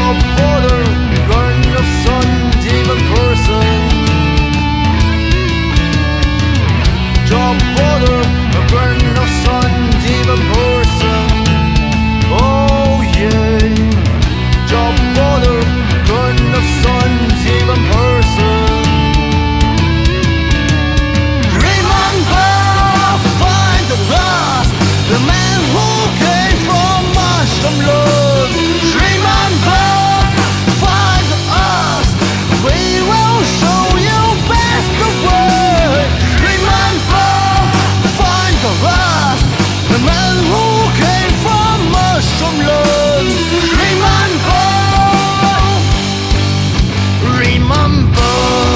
Job water, burn of sun, even person. Job water, burn of sun, even person. Oh yeah. Job water, burn of sun, even person. Remember, find the lost, the man who came from mushroom love. Remember, find us, we will show you best the way. Remember, find the lost, the man who came from mushroom love. Remember.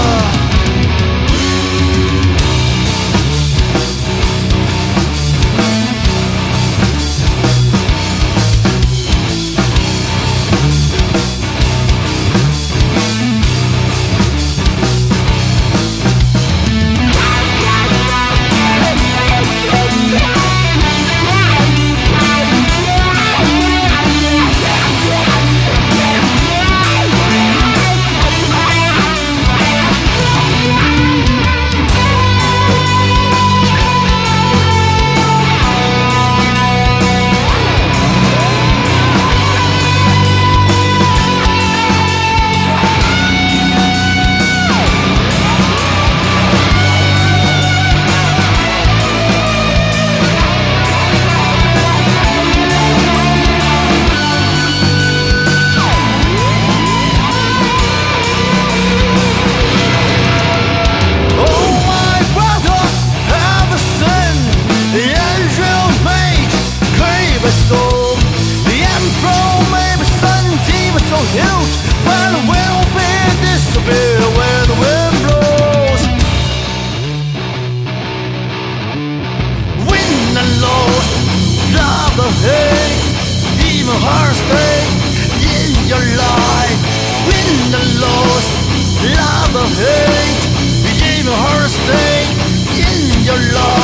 Huge, but it will be disappear when the wind blows. Win and lose, love or hate, even heart stay in your life. Win and lose, love or hate, even heart stay in your life.